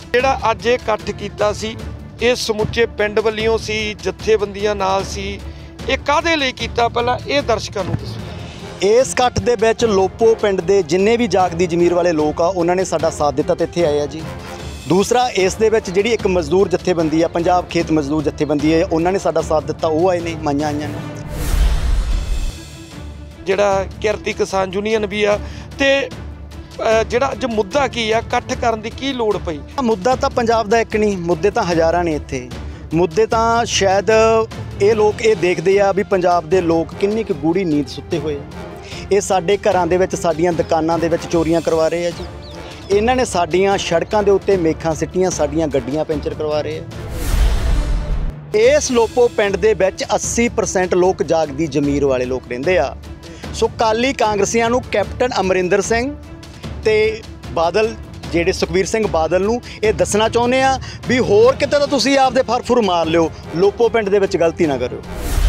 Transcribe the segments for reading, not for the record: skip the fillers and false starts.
ਜਿਹੜਾ ਅੱਜ ਇਹ ਇਕੱਠ ਕੀਤਾ ਸੀ ਇਹ ਸਮੁੱਚੇ ਪਿੰਡ ਵੱਲੋਂ ਸੀ, ਜਥੇਬੰਦੀਆਂ ਨਾਲ ਸੀ, ਇਹ ਕਾਹਦੇ ਲਈ ਕੀਤਾ ਪਹਿਲਾਂ ਇਹ ਦਰਸ਼ਕਾਂ ਨੂੰ ਦੱਸੋ। इस इकट्ठ ਦੇ ਵਿੱਚ ਲੋਪੋ ਪਿੰਡ ਦੇ ਜਿੰਨੇ ਵੀ ਜਾਗਦੀ ਜ਼ਮੀਰ ਵਾਲੇ ਲੋਕ ਆ ਉਹਨਾਂ ਨੇ ਸਾਡਾ ਸਾਥ ਦਿੱਤਾ ਤੇ ਇੱਥੇ ਆਏ ਆ ਜੀ। ਦੂਸਰਾ ਇਸ ਦੇ ਵਿੱਚ ਜਿਹੜੀ ਇੱਕ ਮਜ਼ਦੂਰ ਜਥੇਬੰਦੀ ਆ, ਪੰਜਾਬ ਖੇਤ ਮਜ਼ਦੂਰ ਜਥੇਬੰਦੀ ਹੈ, ਉਹਨਾਂ ਨੇ ਸਾਡਾ ਸਾਥ ਦਿੱਤਾ, ਉਹ ਆਏ ਨੇ, ਮਾਈਆਂ ਆਈਆਂ ਨੇ। ਜਿਹੜਾ ਕਿਰਤੀ ਕਿਸਾਨ ਯੂਨੀਅਨ ਵੀ ਆ ਤੇ ਜਿਹੜਾ ਅੱਜ ਮੁੱਦਾ ਕੀ ਆ, ਇਕੱਠ ਕਰਨ ਦੀ ਕੀ ਲੋੜ ਪਈ? ਮੁੱਦਾ ਤਾਂ ਪੰਜਾਬ ਦਾ ਇੱਕ ਨਹੀਂ, ਮੁੱਦੇ ਤਾਂ ਹਜ਼ਾਰਾਂ ਨੇ ਇੱਥੇ। ਮੁੱਦੇ ਤਾਂ ਸ਼ਾਇਦ ਇਹ ਲੋਕ ਇਹ ਦੇਖਦੇ ਆ ਵੀ ਪੰਜਾਬ ਦੇ ਲੋਕ ਕਿੰਨੀ ਕੁ ਗੂੜੀ ਨੀਂਦ ਸੁੱਤੇ ਹੋਏ ਆ। ਇਹ ਸਾਡੇ ਘਰਾਂ ਦੇ ਵਿੱਚ, ਸਾਡੀਆਂ ਦੁਕਾਨਾਂ ਦੇ ਵਿੱਚ ਚੋਰੀਆਂ ਕਰਵਾ ਰਹੇ ਆ ਜੀ। ਇਹਨਾਂ ਨੇ ਸਾਡੀਆਂ ਸੜਕਾਂ ਦੇ ਉੱਤੇ ਮੇਖਾਂ ਸਿੱਟੀਆਂ, ਸਾਡੀਆਂ ਗੱਡੀਆਂ ਪੈਂਚਰ ਕਰਵਾ ਰਹੇ ਆ। ਇਸ ਲੋਪੋ ਪਿੰਡ ਦੇ ਵਿੱਚ 80% ਲੋਕ ਜਾਗਦੀ ਜ਼ਮੀਰ ਵਾਲੇ ਲੋਕ ਰਹਿੰਦੇ ਆ। ਸੋ ਕਾਲੀ ਕਾਂਗਰਸੀਆਂ ਨੂੰ ਕੈਪਟਨ ਅਮਰਿੰਦਰ ਸਿੰਘ ਤੇ ਬਾਦਲ ਜਿਹੜੇ ਸੁਖਬੀਰ ਸਿੰਘ ਬਾਦਲ ਨੂੰ ਇਹ ਦੱਸਣਾ ਚਾਹੁੰਦੇ ਆ ਵੀ ਹੋਰ ਕਿਤੇ ਤਾਂ ਤੁਸੀਂ ਆਪਦੇ ਫਰਫੁਰ ਮਾਰ ਲਿਓ, ਲੋਪੋ ਪਿੰਡ ਦੇ ਵਿੱਚ ਗਲਤੀ ਨਾ ਕਰਿਓ।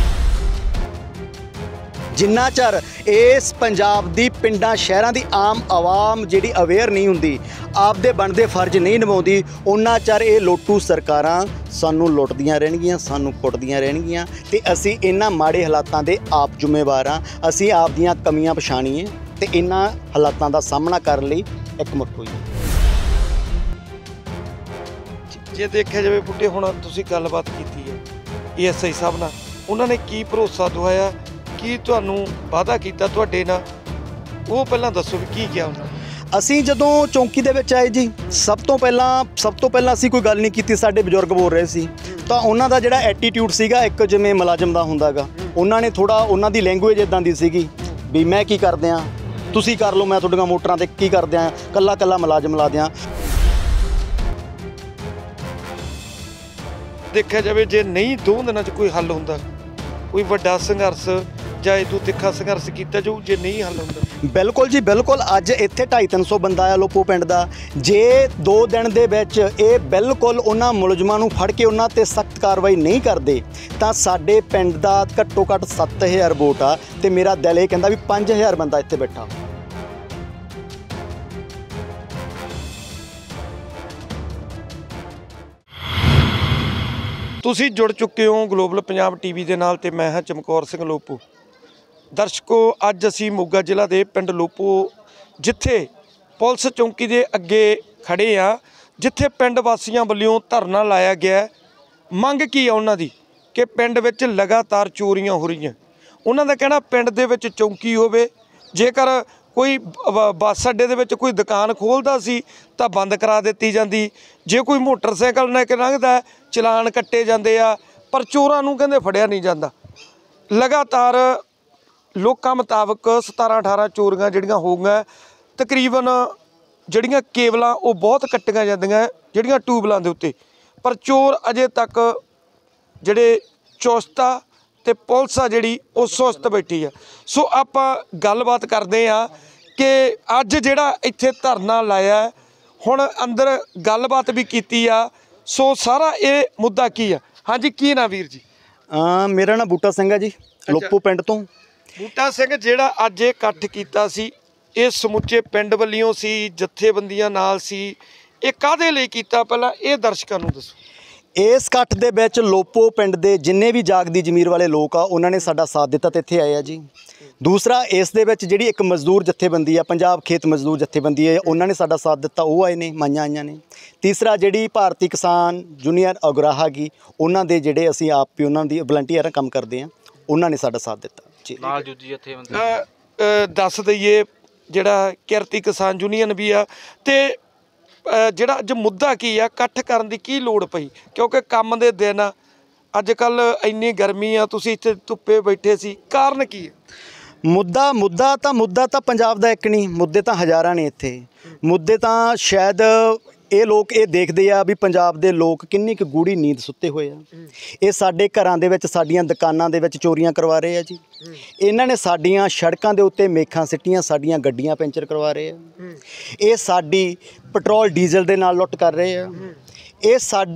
ਜਿੰਨਾ ਚਿਰ ਇਸ ਪੰਜਾਬ ਦੀ ਪਿੰਡਾਂ ਸ਼ਹਿਰਾਂ ਦੀ ਆਮ ਆਵਾਮ ਜਿਹੜੀ ਅਵੇਅਰ ਨਹੀਂ ਹੁੰਦੀ, ਆਪਦੇ ਬਣਦੇ ਫਰਜ਼ ਨਹੀਂ ਨਿਭਾਉਂਦੀ, ਉਹਨਾਂ ਚਿਰ ਇਹ ਲੋਟੂ ਸਰਕਾਰਾਂ ਸਾਨੂੰ ਲੁੱਟਦੀਆਂ ਰਹਿਣਗੀਆਂ, ਸਾਨੂੰ ਕੁੱਟਦੀਆਂ ਰਹਿਣਗੀਆਂ ਤੇ ਅਸੀਂ ਇਹਨਾਂ ਮਾੜੇ ਹਾਲਾਤਾਂ ਦੇ ਆਪ ਜ਼ਿੰਮੇਵਾਰ ਹਾਂ। ਅਸੀਂ ਆਪਦੀਆਂ ਕਮੀਆਂ ਪਛਾਣੀਏ ਤੇ ਇਹਨਾਂ ਹਾਲਾਤਾਂ ਦਾ ਸਾਹਮਣਾ ਕਰਨ ਲਈ ਇਕਮੁੱਠ ਹੋਈਏ। ਜੇ ਦੇਖਿਆ ਜਾਵੇ ਬੁੱਢੇ, ਹੁਣ ਤੁਸੀਂ ਗੱਲਬਾਤ ਕੀਤੀ ਹੈ ਏਐਸਆਈ ਸਾਹਿਬ ਨਾਲ, ਉਹਨਾਂ ਨੇ ਕੀ ਭਰੋਸਾ ਦਵਾਇਆ, ਕੀ ਤੁਹਾਨੂੰ ਵਾਅਦਾ ਕੀਤਾ ਤੁਹਾਡੇ ਨਾਲ, ਉਹ ਪਹਿਲਾਂ ਦੱਸੋ ਵੀ ਕੀ ਕਿਹਾ ਉਹਨਾਂ ਨੇ? ਅਸੀਂ ਜਦੋਂ ਚੌਂਕੀ ਦੇ ਵਿੱਚ ਆਏ ਜੀ, ਸਭ ਤੋਂ ਪਹਿਲਾਂ ਅਸੀਂ ਕੋਈ ਗੱਲ ਨਹੀਂ ਕੀਤੀ। ਸਾਡੇ ਬਜ਼ੁਰਗ ਬੋਲ ਰਹੇ ਸੀ ਤਾਂ ਉਹਨਾਂ ਦਾ ਜਿਹੜਾ ਐਟੀਟਿਊਡ ਸੀਗਾ ਇੱਕ ਜਿਵੇਂ ਮੁਲਾਜ਼ਮ ਦਾ ਹੁੰਦਾ ਗਾ, ਉਹਨਾਂ ਨੇ ਥੋੜਾ, ਉਹਨਾਂ ਦੀ ਲੈਂਗੁਏਜ ਇਦਾਂ ਦੀ ਸੀਗੀ ਵੀ ਮੈਂ ਕੀ ਕਰਦੇ ਆ, ਤੁਸੀਂ ਕਰ ਲਓ, ਮੈਂ ਤੁਹਾਡੀਆਂ ਮੋਟਰਾਂ ਤੇ ਕੀ ਕਰਦੇ ਆ, ਕੱਲਾ ਕੱਲਾ ਮੁਲਾਜ਼ਮ ਲਾ ਦਿਆਂ। ਦੇਖਿਆ ਜਾਵੇ ਜੇ ਨਹੀਂ 2 ਦਿਨਾਂ 'ਚ ਕੋਈ ਹੱਲ ਹੁੰਦਾ, ਕੋਈ ਵੱਡਾ ਸੰਘਰਸ਼ ਜਾਂ ਇਦੋਂ ਤਿੱਖਾ ਸੰਘਰਸ਼ ਕੀਤਾ ਜਾਊ ਜੇ ਨਹੀਂ ਹੱਲ ਹੁੰਦਾ। ਬਿਲਕੁਲ ਜੀ, ਬਿਲਕੁਲ। ਅੱਜ ਇੱਥੇ 250-300 ਬੰਦਾ ਆ ਲੋਪੋ ਪਿੰਡ ਦਾ। ਜੇ 2 ਦਿਨ ਦੇ ਵਿੱਚ ਇਹ ਬਿਲਕੁਲ ਉਹਨਾਂ ਮੁਲਜ਼ਮਾਂ ਨੂੰ ਫੜ ਕੇ ਉਹਨਾਂ ਤੇ ਸਖਤ ਕਾਰਵਾਈ ਨਹੀਂ ਕਰਦੇ ਤਾਂ ਸਾਡੇ ਪਿੰਡ ਦਾ ਘੱਟੋ ਘੱਟ 7000 ਵੋਟ ਆ ਤੇ ਮੇਰਾ ਦਿਲ ਇਹ ਕਹਿੰਦਾ ਵੀ 5000 ਬੰਦਾ ਇੱਥੇ ਬੈਠਾ। ਤੁਸੀਂ ਜੁੜ ਚੁੱਕੇ ਹੋ ਗਲੋਬਲ ਪੰਜਾਬ ਟੀਵੀ ਦੇ ਨਾਲ ਤੇ ਮੈਂ ਹਾਂ ਚਮਕੌਰ ਸਿੰਘ ਲੋਪੋ। ਦਰਸ਼ਕੋ, ਅੱਜ ਅਸੀਂ ਮੋਗਾ ਜ਼ਿਲ੍ਹਾ ਦੇ ਪਿੰਡ ਲੋਪੋ, ਜਿੱਥੇ ਪੁਲਿਸ ਚੌਂਕੀ ਦੇ ਅੱਗੇ ਖੜੇ ਆ, ਜਿੱਥੇ ਪਿੰਡ ਵਾਸੀਆਂ ਵੱਲੋਂ ਧਰਨਾ ਲਾਇਆ ਗਿਆ। ਮੰਗ ਕੀ ਆ ਉਹਨਾਂ ਦੀ ਕਿ ਪਿੰਡ ਵਿੱਚ ਲਗਾਤਾਰ ਚੋਰੀਆਂ ਹੋ ਰਹੀਆਂ। ਉਹਨਾਂ ਦਾ ਕਹਿਣਾ ਪਿੰਡ ਦੇ ਵਿੱਚ ਚੌਂਕੀ ਹੋਵੇ, ਜੇਕਰ ਕੋਈ ਬੱਸ ਅੱਡੇ ਦੇ ਵਿੱਚ ਕੋਈ ਦੁਕਾਨ ਖੋਲ੍ਹਦਾ ਸੀ ਤਾਂ ਬੰਦ ਕਰਾ ਦਿੱਤੀ ਜਾਂਦੀ, ਜੇ ਕੋਈ ਮੋਟਰਸਾਈਕਲ ਲੈ ਕੇ ਲੰਘਦਾ ਚਲਾਨ ਕੱਟੇ ਜਾਂਦੇ ਆ, ਪਰ ਚੋਰਾਂ ਨੂੰ ਕਹਿੰਦੇ ਫੜਿਆ ਨਹੀਂ ਜਾਂਦਾ। ਲਗਾਤਾਰ ਲੋਕਾਂ ਮੁਤਾਬਕ 17-18 ਚੋਰੀਆਂ ਜਿਹੜੀਆਂ ਹੋ ਗਈਆਂ। ਤਕਰੀਬਨ ਜਿਹੜੀਆਂ ਕੇਬਲਾਂ ਉਹ ਬਹੁਤ ਕੱਟੀਆਂ ਜਾਂਦੀਆਂ ਜਿਹੜੀਆਂ ਟਿਊਬਲਾਂ ਦੇ ਉੱਤੇ, ਪਰ ਚੋਰ ਅਜੇ ਤੱਕ ਜਿਹੜੇ ਚੁਸਤ ਆ ਤੇ ਪੁਲਿਸ ਆ ਜਿਹੜੀ ਉਹ ਸੁਸਤ ਬੈਠੀ ਆ। ਸੋ ਆਪਾਂ ਗੱਲਬਾਤ ਕਰਦੇ ਆ ਕਿ ਅੱਜ ਜਿਹੜਾ ਇੱਥੇ ਧਰਨਾ ਲਾਇਆ, ਹੁਣ ਅੰਦਰ ਗੱਲਬਾਤ ਵੀ ਕੀਤੀ ਆ। ਸੋ ਸਾਰਾ ਇਹ ਮੁੱਦਾ ਕੀ ਆ? ਹਾਂਜੀ, ਕੀ ਨਾ ਵੀਰ ਜੀ? ਮੇਰਾ ਨਾਮ ਬੂਟਾ ਸਿੰਘ ਹੈ ਜੀ, ਲੋਪੋ ਪਿੰਡ ਤੋਂ। ਬੂਟਾ ਸਿੰਘ, ਜਿਹੜਾ ਅੱਜ ਇਹ ਇਕੱਠ ਕੀਤਾ ਸੀ ਇਹ ਸਮੁੱਚੇ ਪਿੰਡ ਵੱਲੋਂ ਸੀ, ਜਥੇਬੰਦੀਆਂ ਨਾਲ ਸੀ, ਇਹ ਕਾਹਦੇ ਲਈ ਕੀਤਾ ਪਹਿਲਾਂ ਇਹ ਦਰਸ਼ਕਾਂ ਨੂੰ ਦੱਸੋ। ਇਸ ਇਕੱਠ ਦੇ ਵਿੱਚ ਲੋਪੋ ਪਿੰਡ ਦੇ ਜਿੰਨੇ ਵੀ ਜਾਗਦੀ ਜ਼ਮੀਰ ਵਾਲੇ ਲੋਕ ਆ ਉਹਨਾਂ ਨੇ ਸਾਡਾ ਸਾਥ ਦਿੱਤਾ ਤੇ ਇੱਥੇ ਆਏ ਆ ਜੀ। ਦੂਸਰਾ ਇਸ ਦੇ ਵਿੱਚ ਜਿਹੜੀ ਇੱਕ ਮਜ਼ਦੂਰ ਜਥੇਬੰਦੀ ਆ, ਪੰਜਾਬ ਖੇਤ ਮਜ਼ਦੂਰ ਜਥੇਬੰਦੀ ਹੈ, ਉਹਨਾਂ ਨੇ ਸਾਡਾ ਸਾਥ ਦਿੱਤਾ, ਉਹ ਆਏ ਨੇ, ਮਾਈਆਂ ਆਈਆਂ ਨੇ। ਤੀਸਰਾ ਜਿਹੜੀ ਭਾਰਤੀ ਕਿਸਾਨ ਯੂਨੀਅਨ ਅਗਰਾਹਾ ਗੀ, ਉਹਨਾਂ ਦੇ ਜਿਹੜੇ ਅਸੀਂ ਆਪ ਵੀ ਉਹਨਾਂ ਦੀ ਵਲੰਟੀਅਰ ਕੰਮ ਕਰਦੇ ਆ, ਉਹਨਾਂ ਨੇ ਸਾਡਾ ਸਾਥ ਦਿੱਤਾ ਜੀ। ਨਾਲ ਜੁੱਜੀ ਜਥੇਬੰਦੀ ਦੱਸ ਦਈਏ ਜਿਹੜਾ ਕਿਰਤੀ ਕਿਸਾਨ ਯੂਨੀਅਨ ਵੀ ਆ ਤੇ ਜਿਹੜਾ ਅੱਜ ਮੁੱਦਾ ਕੀ ਆ, ਇਕੱਠ ਕਰਨ ਦੀ ਕੀ ਲੋੜ ਪਈ? ਕਿਉਂਕਿ ਕੰਮ ਦੇ ਦਿਨ ਅੱਜ ਕੱਲ੍ਹ ਇੰਨੀ ਗਰਮੀ ਆ, ਤੁਸੀਂ ਇੱਥੇ ਧੁੱਪੇ ਬੈਠੇ ਸੀ, ਕਾਰਨ ਕੀ ਹੈ? ਮੁੱਦਾ ਤਾਂ ਪੰਜਾਬ ਦਾ ਇੱਕ ਨਹੀਂ, ਮੁੱਦੇ ਤਾਂ ਹਜ਼ਾਰਾਂ ਨੇ ਇੱਥੇ। ਮੁੱਦੇ ਤਾਂ ਸ਼ਾਇਦ ਇਹ ਲੋਕ ਇਹ ਦੇਖਦੇ ਆ ਵੀ ਪੰਜਾਬ ਦੇ ਲੋਕ ਕਿੰਨੀ ਕੁ ਗੂੜੀ ਨੀਂਦ ਸੁੱਤੇ ਹੋਏ ਆ। ਇਹ ਸਾਡੇ ਘਰਾਂ ਦੇ ਵਿੱਚ, ਸਾਡੀਆਂ ਦੁਕਾਨਾਂ ਦੇ ਵਿੱਚ ਚੋਰੀਆਂ ਕਰਵਾ ਰਹੇ ਆ ਜੀ। ਇਹਨਾਂ ਨੇ ਸਾਡੀਆਂ ਸੜਕਾਂ ਦੇ ਉੱਤੇ ਮੇਖਾਂ ਸਿੱਟੀਆਂ, ਸਾਡੀਆਂ ਗੱਡੀਆਂ ਪੈਂਚਰ ਕਰਵਾ ਰਹੇ ਆ। ਇਹ ਸਾਡੀ ਪੈਟਰੋਲ ਡੀਜ਼ਲ ਦੇ ਨਾਲ ਲੁੱਟ ਕਰ ਰਹੇ ਆ। ਇਹ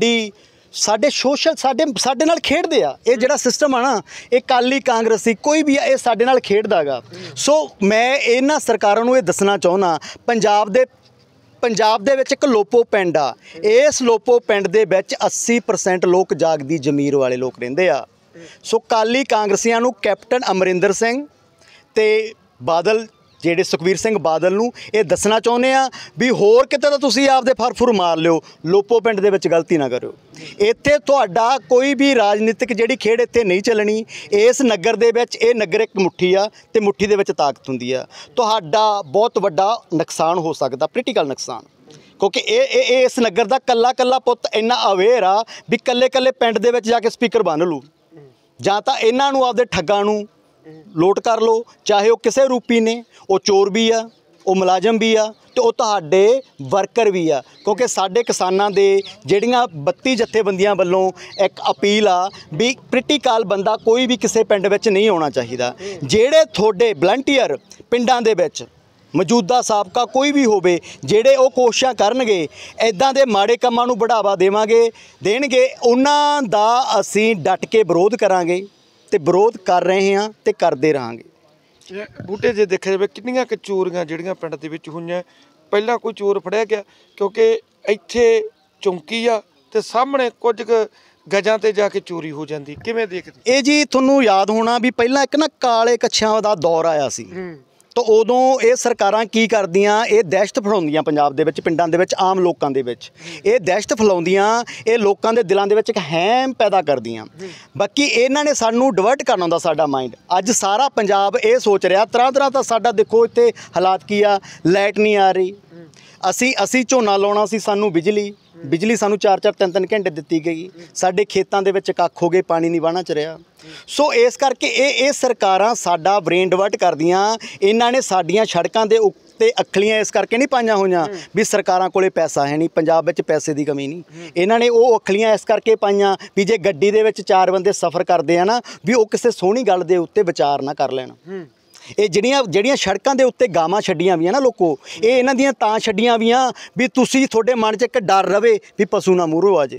ਸਾਡੇ ਨਾਲ ਖੇਡਦੇ ਆ। ਇਹ ਜਿਹੜਾ ਸਿਸਟਮ ਆ ਨਾ, ਇਹ ਕਾਲੀ ਕਾਂਗਰਸੀ ਕੋਈ ਵੀ ਆ, ਇਹ ਸਾਡੇ ਨਾਲ ਖੇਡਦਾ ਗਾ। ਸੋ ਮੈਂ ਇਹਨਾਂ ਸਰਕਾਰਾਂ ਨੂੰ ਇਹ ਦੱਸਣਾ ਚਾਹੁੰਦਾ, ਪੰਜਾਬ ਦੇ ਪੰਜਾਬ ਦੇ ਵਿੱਚ ਇੱਕ ਲੋਪੋ ਪਿੰਡ ਆ, ਇਸ ਲੋਪੋ ਪਿੰਡ ਦੇ ਵਿੱਚ 80% ਲੋਕ ਜਾਗਦੀ ਜ਼ਮੀਰ ਵਾਲੇ ਲੋਕ ਰਹਿੰਦੇ ਆ। ਸੋ ਕਾਲੀ ਕਾਂਗਰਸੀਆਂ ਨੂੰ ਕੈਪਟਨ ਅਮਰਿੰਦਰ ਸਿੰਘ ਤੇ ਬਾਦਲ ਜਿਹੜੇ ਸੁਖਬੀਰ ਸਿੰਘ ਬਾਦਲ ਨੂੰ ਇਹ ਦੱਸਣਾ ਚਾਹੁੰਦੇ ਆ ਵੀ ਹੋਰ ਕਿਤੇ ਤਾਂ ਤੁਸੀਂ ਆਪਦੇ ਫਰਫੁਰ ਮਾਰ ਲਿਓ, ਲੋਪੋ ਪਿੰਡ ਦੇ ਵਿੱਚ ਗਲਤੀ ਨਾ ਕਰਿਓ। ਇੱਥੇ ਤੁਹਾਡਾ ਕੋਈ ਵੀ ਰਾਜਨੀਤਿਕ ਜਿਹੜੀ ਖੇਡ ਇੱਥੇ ਨਹੀਂ ਚੱਲਣੀ। ਇਸ ਨਗਰ ਦੇ ਵਿੱਚ ਇਹ ਨਗਰ ਇੱਕ ਮੁੱਠੀ ਆ ਤੇ ਮੁੱਠੀ ਦੇ ਵਿੱਚ ਤਾਕਤ ਹੁੰਦੀ ਆ। ਤੁਹਾਡਾ ਬਹੁਤ ਵੱਡਾ ਨੁਕਸਾਨ ਹੋ ਸਕਦਾ, ਪੋਲੀਟੀਕਲ ਨੁਕਸਾਨ, ਕਿਉਂਕਿ ਇਹ ਇਸ ਨਗਰ ਦਾ ਕੱਲਾ ਪੁੱਤ ਇੰਨਾ ਅਵੇਅਰ ਆ ਵੀ ਕੱਲੇ ਪਿੰਡ ਦੇ ਵਿੱਚ ਜਾ ਕੇ ਸਪੀਕਰ ਬੰਨ੍ਹ ਲੂ, ਜਾਂ ਤਾਂ ਇਹਨਾਂ ਨੂੰ ਆਪਦੇ ਠੱਗਾਂ ਨੂੰ ਲੋਟ ਕਰ ਲਓ, ਚਾਹੇ ਉਹ ਕਿਸੇ ਰੂਪੀ ਨੇ, ਉਹ ਚੋਰ ਵੀ ਆ, ਉਹ ਮੁਲਾਜ਼ਮ ਵੀ ਆ ਤੇ ਉਹ ਤੁਹਾਡੇ ਵਰਕਰ ਵੀ ਆ। ਕਿਉਂਕਿ ਸਾਡੇ ਕਿਸਾਨਾਂ ਦੇ ਜਿਹੜੀਆਂ 32 ਜਥੇਬੰਦੀਆਂ ਵੱਲੋਂ ਇੱਕ ਅਪੀਲ ਆ ਵੀ ਪ੍ਰੀਟੀਕਲ ਬੰਦਾ ਕੋਈ ਵੀ ਕਿਸੇ ਪਿੰਡ ਵਿੱਚ ਨਹੀਂ ਆਉਣਾ ਚਾਹੀਦਾ। ਜਿਹੜੇ ਤੁਹਾਡੇ ਵਲੰਟੀਅਰ ਪਿੰਡਾਂ ਦੇ ਵਿੱਚ ਮੌਜੂਦਾ ਸਾਬਕਾ ਕੋਈ ਵੀ ਹੋਵੇ, ਜਿਹੜੇ ਉਹ ਕੋਸ਼ਿਸ਼ਾਂ ਕਰਨਗੇ ਇੱਦਾਂ ਦੇ ਮਾੜੇ ਕੰਮਾਂ ਨੂੰ ਬੜਾਵਾ ਦੇਣਗੇ, ਉਹਨਾਂ ਦਾ ਅਸੀਂ ਡਟ ਕੇ ਵਿਰੋਧ ਕਰਾਂਗੇ ਤੇ ਵਿਰੋਧ ਕਰ ਰਹੇ ਹਾਂ ਤੇ ਕਰਦੇ ਰਹਾਂਗੇ। ਬੂਟੇ ਜੇ ਦੇਖਿਆ ਜਾਵੇ ਕਿੰਨੀਆਂ ਕੁ ਚੋਰੀਆਂ ਜਿਹੜੀਆਂ ਪਿੰਡ ਦੇ ਵਿੱਚ ਹੋਈਆਂ, ਪਹਿਲਾਂ ਕੋਈ ਚੋਰ ਫੜਿਆ ਗਿਆ? ਕਿਉਂਕਿ ਇੱਥੇ ਚੌਂਕੀ ਆ ਤੇ ਸਾਹਮਣੇ ਕੁਝ ਕੁ ਗਜਾਂ ਤੇ ਜਾ ਕੇ ਚੋਰੀ ਹੋ ਜਾਂਦੀ, ਕਿਵੇਂ ਦੇਖਦੇ? ਇਹ ਜੀ ਤੁਹਾਨੂੰ ਯਾਦ ਹੋਣਾ ਵੀ ਪਹਿਲਾਂ ਇੱਕ ਨਾ ਕਾਲੇ ਕੱਛਾਂ ਦਾ ਦੌਰ ਆਇਆ ਸੀ, ਤਾਂ ਉਦੋਂ ਇਹ ਸਰਕਾਰਾਂ ਕੀ ਕਰਦੀਆਂ, ਇਹ ਦਹਿਸ਼ਤ ਫੈਲਾਉਂਦੀਆਂ ਪੰਜਾਬ ਦੇ ਵਿੱਚ, ਪਿੰਡਾਂ ਦੇ ਵਿੱਚ, ਆਮ ਲੋਕਾਂ ਦੇ ਵਿੱਚ ਇਹ ਦਹਿਸ਼ਤ ਫੈਲਾਉਂਦੀਆਂ, ਇਹ ਲੋਕਾਂ ਦੇ ਦਿਲਾਂ ਦੇ ਵਿੱਚ ਇੱਕ ਹੈਮ ਪੈਦਾ ਕਰਦੀਆਂ। ਬਾਕੀ ਇਹਨਾਂ ਨੇ ਸਾਨੂੰ ਡਿਵਰਟ ਕਰਨਾ ਹੁੰਦਾ ਸਾਡਾ ਮਾਈਂਡ। ਅੱਜ ਸਾਰਾ ਪੰਜਾਬ ਇਹ ਸੋਚ ਰਿਹਾ, ਤਰ੍ਹਾਂ ਤਾਂ ਸਾਡਾ ਦੇਖੋ ਇੱਥੇ ਹਾਲਾਤ ਕੀ ਆ, ਲਾਈਟ ਨਹੀਂ ਆ ਰਹੀ, ਅਸੀਂ ਝੋਨਾ ਲਾਉਣਾ ਸੀ, ਸਾਨੂੰ ਬਿਜਲੀ ਸਾਨੂੰ 4-4 3-3 ਘੰਟੇ ਦਿੱਤੀ ਗਈ, ਸਾਡੇ ਖੇਤਾਂ ਦੇ ਵਿੱਚ ਕੱਖ ਹੋ ਗਏ, ਪਾਣੀ ਨਹੀਂ ਵਾਹਣਾ ਚ ਰਿਹਾ। ਸੋ ਇਸ ਕਰਕੇ ਇਹ ਸਰਕਾਰਾਂ ਸਾਡਾ ਬ੍ਰੇਨ ਡਿਵਰਟ ਕਰਦੀਆਂ। ਇਹਨਾਂ ਨੇ ਸਾਡੀਆਂ ਸੜਕਾਂ ਦੇ ਉੱਤੇ ਅੱਖਲੀਆਂ ਇਸ ਕਰਕੇ ਨਹੀਂ ਪਾਈਆਂ ਹੋਈਆਂ ਵੀ ਸਰਕਾਰਾਂ ਕੋਲੇ ਪੈਸਾ ਹੈ ਨਹੀਂ, ਪੰਜਾਬ ਵਿੱਚ ਪੈਸੇ ਦੀ ਕਮੀ ਨਹੀਂ। ਇਹਨਾਂ ਨੇ ਉਹ ਅੱਖਲੀਆਂ ਇਸ ਕਰਕੇ ਪਾਈਆਂ ਵੀ ਜੇ ਗੱਡੀ ਦੇ ਵਿੱਚ 4 ਬੰਦੇ ਸਫ਼ਰ ਕਰਦੇ ਆ ਨਾ, ਵੀ ਉਹ ਕਿਸੇ ਸੋਹਣੀ ਗੱਲ ਦੇ ਉੱਤੇ ਵਿਚਾਰ ਨਾ ਕਰ ਲੈਣ। ਇਹ ਜਿਹੜੀਆਂ ਸੜਕਾਂ ਦੇ ਉੱਤੇ ਗਾਵਾਂ ਛੱਡੀਆਂ ਵੀਆਂ ਨਾ ਲੋਕੋ, ਇਹ ਇਹਨਾਂ ਦੀਆਂ ਤਾਂ ਛੱਡੀਆਂ ਵੀਆਂ ਵੀ ਤੁਹਾਡੇ ਮਨ 'ਚ ਇੱਕ ਡਰ ਰਵੇ ਵੀ ਪਸ਼ੂ ਨਾ ਮੂਹਰੋਂ ਆ ਜੇ।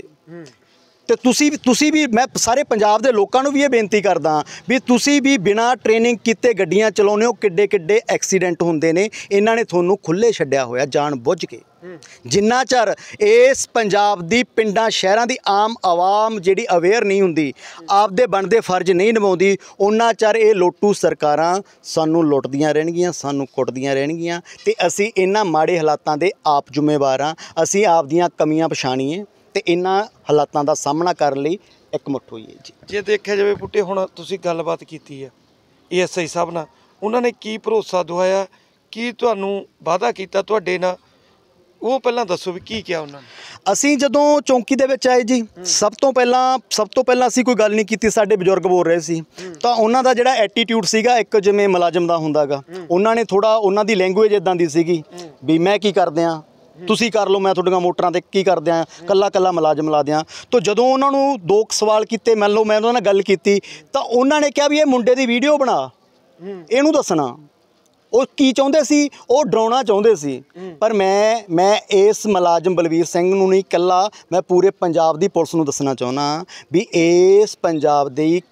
ਤੇ ਤੁਸੀਂ ਵੀ, ਮੈਂ ਸਾਰੇ ਪੰਜਾਬ ਦੇ ਲੋਕਾਂ ਨੂੰ ਵੀ ਇਹ ਬੇਨਤੀ ਕਰਦਾ ਵੀ ਤੁਸੀਂ ਵੀ ਬਿਨਾਂ ਟ੍ਰੇਨਿੰਗ ਕੀਤੇ ਗੱਡੀਆਂ ਚਲਾਉਂਦੇ ਹੋ, ਕਿੱਡੇ ਐਕਸੀਡੈਂਟ ਹੁੰਦੇ ਨੇ। ਇਹਨਾਂ ਨੇ ਤੁਹਾਨੂੰ ਖੁੱਲ੍ਹੇ ਛੱਡਿਆ ਹੋਇਆ ਜਾਣ ਬੁੱਝ ਕੇ। ਜਿੰਨਾ ਚਿਰ ਇਸ ਪੰਜਾਬ ਦੀ ਪਿੰਡਾਂ ਸ਼ਹਿਰਾਂ ਦੀ ਆਮ ਆਵਾਮ ਜਿਹੜੀ ਅਵੇਅਰ ਨਹੀਂ ਹੁੰਦੀ, ਆਪਦੇ ਬਣਦੇ ਫਰਜ਼ ਨਹੀਂ ਨਿਭਾਉਂਦੀ, ਉਹਨਾਂ ਚਿਰ ਇਹ ਲੋਟੂ ਸਰਕਾਰਾਂ ਸਾਨੂੰ ਲੁੱਟਦੀਆਂ ਰਹਿਣਗੀਆਂ, ਸਾਨੂੰ ਕੁੱਟਦੀਆਂ ਰਹਿਣਗੀਆਂ ਤੇ ਅਸੀਂ ਇਹਨਾਂ ਮਾੜੇ ਹਾਲਾਤਾਂ ਦੇ ਆਪ ਜ਼ਿੰਮੇਵਾਰ ਹਾਂ। ਅਸੀਂ ਆਪਦੀਆਂ ਕਮੀਆਂ ਪਛਾਣੀਏ ਤੇ ਇਹਨਾਂ ਹਾਲਾਤਾਂ ਦਾ ਸਾਹਮਣਾ ਕਰਨ ਲਈ ਇਕਮੁੱਠ ਹੋਈਏ ਜੀ। ਜੇ ਦੇਖਿਆ ਜਾਵੇ ਬੂਟੇ, ਹੁਣ ਤੁਸੀਂ ਗੱਲਬਾਤ ਕੀਤੀ ਆ ASI ਸਾਹਿਬ ਨਾਲ, ਉਹਨਾਂ ਨੇ ਕੀ ਭਰੋਸਾ ਦਵਾਇਆ, ਕੀ ਤੁਹਾਨੂੰ ਵਾਅਦਾ ਕੀਤਾ ਤੁਹਾਡੇ ਨਾਲ, ਉਹ ਪਹਿਲਾਂ ਦੱਸੋ ਵੀ ਕੀ ਕਿਹਾ ਉਹਨਾਂ ਨੇ? ਅਸੀਂ ਜਦੋਂ ਚੌਂਕੀ ਦੇ ਵਿੱਚ ਆਏ ਜੀ, ਸਭ ਤੋਂ ਪਹਿਲਾਂ ਅਸੀਂ ਕੋਈ ਗੱਲ ਨਹੀਂ ਕੀਤੀ। ਸਾਡੇ ਬਜ਼ੁਰਗ ਬੋਲ ਰਹੇ ਸੀ ਤਾਂ ਉਹਨਾਂ ਦਾ ਜਿਹੜਾ ਐਟੀਟਿਊਡ ਸੀਗਾ, ਇੱਕ ਜਿਵੇਂ ਮੁਲਾਜ਼ਮ ਦਾ ਹੁੰਦਾ ਗਾ, ਉਹਨਾਂ ਨੇ ਥੋੜਾ, ਉਹਨਾਂ ਦੀ ਲੈਂਗੁਏਜ ਇਦਾਂ ਦੀ ਸੀਗੀ ਵੀ ਮੈਂ ਕੀ ਕਰਦੇ ਆ, ਤੁਸੀਂ ਕਰ ਲਓ, ਮੈਂ ਤੁਹਾਡੀਆਂ ਮੋਟਰਾਂ ਤੇ ਕੀ ਕਰਦੇ ਆ, ਕੱਲਾ ਮੁਲਾਜ਼ਮ ਲਾ ਦਿਆਂ। ਤਾਂ ਜਦੋਂ ਉਹਨਾਂ ਨੂੰ 2 ਸਵਾਲ ਕੀਤੇ, ਮੰਨ ਲਓ ਮੈਂ ਉਹਨਾਂ ਨਾਲ ਗੱਲ ਕੀਤੀ, ਤਾਂ ਉਹਨਾਂ ਨੇ ਕਿਹਾ ਵੀ ਇਹ ਮੁੰਡੇ ਦੀ ਵੀਡੀਓ ਬਣਾ, ਇਹਨੂੰ ਦੱਸਣਾ। ਉਹ ਕੀ ਚਾਹੁੰਦੇ ਸੀ, ਉਹ ਡਰਾਉਣਾ ਚਾਹੁੰਦੇ ਸੀ। ਪਰ ਮੈਂ ਇਸ ਮੁਲਾਜ਼ਮ ਬਲਵੀਰ ਸਿੰਘ ਨੂੰ ਨਹੀਂ, ਇਕੱਲਾ ਮੈਂ ਪੂਰੇ ਪੰਜਾਬ ਦੀ ਪੁਲਿਸ ਨੂੰ ਦੱਸਣਾ ਚਾਹੁੰਦਾ ਵੀ ਇਸ ਪੰਜਾਬ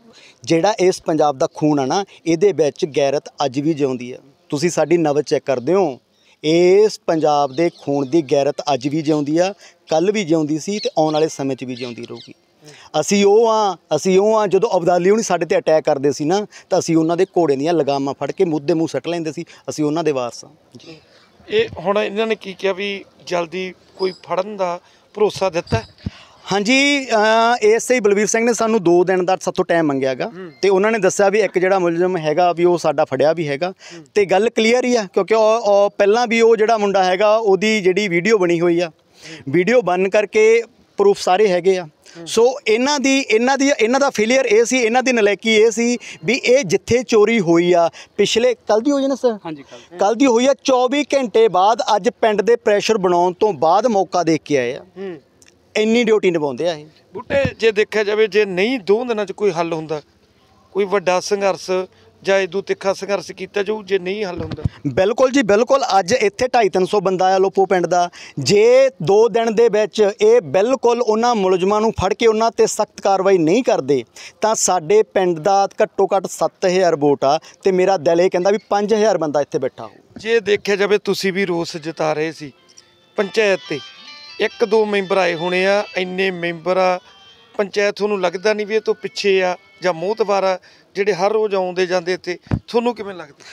ਦਾ ਖੂਨ ਆ ਨਾ, ਇਹਦੇ ਵਿੱਚ ਗੈਰਤ ਅੱਜ ਵੀ ਜਿਉਂਦੀ ਆ। ਤੁਸੀਂ ਸਾਡੀ ਨਬਜ਼ ਚੈੱਕ ਕਰਦੇ ਹੋ, ਇਸ ਪੰਜਾਬ ਦੇ ਖੂਨ ਦੀ ਗੈਰਤ ਅੱਜ ਵੀ ਜਿਉਂਦੀ ਆ, ਕੱਲ੍ਹ ਵੀ ਜਿਉਂਦੀ ਸੀ ਤੇ ਆਉਣ ਵਾਲੇ ਸਮੇਂ 'ਚ ਵੀ ਜਿਉਂਦੀ ਰਹੂਗੀ। ਅਸੀਂ ਉਹ ਹਾਂ ਜਦੋਂ ਅਬਦਾਲੀ ਹੁਣੀ ਸਾਡੇ ਤੇ ਅਟੈਕ ਕਰਦੇ ਸੀ ਨਾ, ਤਾਂ ਅਸੀਂ ਉਹਨਾਂ ਦੇ ਘੋੜੇ ਦੀਆਂ ਲਗਾਮਾਂ ਫੜ ਕੇ ਮੂੰਹ ਦੇ ਮੂੰਹ ਸੱਟ ਲੈਂਦੇ ਸੀ। ਅਸੀਂ ਉਹਨਾਂ ਦੇ ਵਾਰਸ ਹਾਂ ਜੀ। ਇਹ ਹੁਣ ਇਹਨਾਂ ਨੇ ਕੀ ਕਿਹਾ ਵੀ ਜਲਦੀ ਕੋਈ ਫੜਨ ਦਾ ਭਰੋਸਾ ਦਿੱਤਾ? ਹਾਂਜੀ, ASI ਬਲਵੀਰ ਸਿੰਘ ਨੇ ਸਾਨੂੰ 2 ਦਿਨ ਦਾ ਸਾਥੋਂ ਟਾਈਮ ਮੰਗਿਆ ਗਾ ਤੇ ਉਹਨਾਂ ਨੇ ਦੱਸਿਆ ਵੀ ਇੱਕ ਜਿਹੜਾ ਮੁਲਜ਼ਮ ਹੈਗਾ ਵੀ ਉਹ ਸਾਡਾ ਫੜਿਆ ਵੀ ਹੈਗਾ ਤੇ ਗੱਲ ਕਲੀਅਰ ਹੀ ਆ, ਕਿਉਂਕਿ ਉਹ ਪਹਿਲਾਂ ਵੀ ਉਹ ਜਿਹੜਾ ਮੁੰਡਾ ਹੈਗਾ ਉਹਦੀ ਜਿਹੜੀ ਵੀਡੀਓ ਬਣੀ ਹੋਈ ਆ, ਵੀਡੀਓ ਬਣ ਕਰਕੇ ਪ੍ਰੂਫ ਸਾਰੇ ਹੈਗੇ ਆ। ਸੋ ਇਹਨਾਂ ਦਾ ਫੇਲੀਅਰ ਇਹ ਸੀ, ਇਹਨਾਂ ਦੀ ਨਲਾਇਕੀ ਇਹ ਸੀ ਵੀ ਇਹ ਜਿੱਥੇ ਚੋਰੀ ਹੋਈ ਆ, ਪਿਛਲੇ ਕੱਲ੍ਹ ਦੀ ਹੋਈ ਨਾ ਸਰ, ਹਾਂਜੀ ਕੱਲ੍ਹ ਦੀ ਹੋਈ ਆ, 24 ਘੰਟੇ ਬਾਅਦ ਅੱਜ ਪਿੰਡ ਦੇ ਪ੍ਰੈਸ਼ਰ ਬਣਾਉਣ ਤੋਂ ਬਾਅਦ ਮੌਕਾ ਦੇਖ ਕੇ ਆਏ ਆ। ਇੰਨੀ ਡਿਊਟੀ ਨਿਭਾਉਂਦੇ ਆ ਇਹ ਬੂਟੇ। ਜੇ ਦੇਖਿਆ ਜਾਵੇ, ਜੇ ਨਹੀਂ 2 ਦਿਨਾਂ 'ਚ ਕੋਈ ਹੱਲ ਹੁੰਦਾ, ਕੋਈ ਵੱਡਾ ਸੰਘਰਸ਼ ਜਾਂ ਇਦੋਂ ਤਿੱਖਾ ਸੰਘਰਸ਼ ਕੀਤਾ ਜਾਊ ਜੇ ਨਹੀਂ ਹੱਲ ਹੁੰਦਾ? ਬਿਲਕੁਲ ਜੀ ਬਿਲਕੁਲ। ਅੱਜ ਇੱਥੇ 250-300 ਬੰਦਾ ਆ ਲੋਪੋ ਪਿੰਡ ਦਾ। ਜੇ 2 ਦਿਨ ਦੇ ਵਿੱਚ ਇਹ ਬਿਲਕੁਲ ਉਹਨਾਂ ਮੁਲਜ਼ਮਾਂ ਨੂੰ ਫੜ ਕੇ ਉਹਨਾਂ ਤੇ ਸਖਤ ਕਾਰਵਾਈ ਨਹੀਂ ਕਰਦੇ ਤਾਂ ਸਾਡੇ ਪਿੰਡ ਦਾ ਘੱਟੋ ਘੱਟ 7000 ਵੋਟ ਆ ਤੇ ਮੇਰਾ ਦਿਲ ਇਹ ਕਹਿੰਦਾ ਵੀ 5000 ਬੰਦਾ ਇੱਥੇ ਬੈਠਾ ਹੋ। ਜੇ ਦੇਖਿਆ ਜਾਵੇ ਤੁਸੀਂ ਵੀ ਰੋਸ ਜਤਾ ਰਹੇ ਸੀ ਪੰਚਾਇਤ ਤੇ 1-2 ਮੈਂਬਰ ਆਏ ਹੋਣੇ ਆ, ਇੰਨੇ ਮੈਂਬਰ ਆ ਪੰਚਾਇਤ, ਤੁਹਾਨੂੰ ਲੱਗਦਾ ਨਹੀਂ ਵੀ ਇਹ ਤੋਂ ਪਿੱਛੇ ਆ ਜਾਂ ਮੋਹਤਬਾਰ ਆ ਜਿਹੜੇ ਹਰ ਰੋਜ਼ ਆਉਂਦੇ ਜਾਂਦੇ ਇੱਥੇ? ਤੁਹਾਨੂੰ ਕਿਵੇਂ ਲੱਗਦਾ?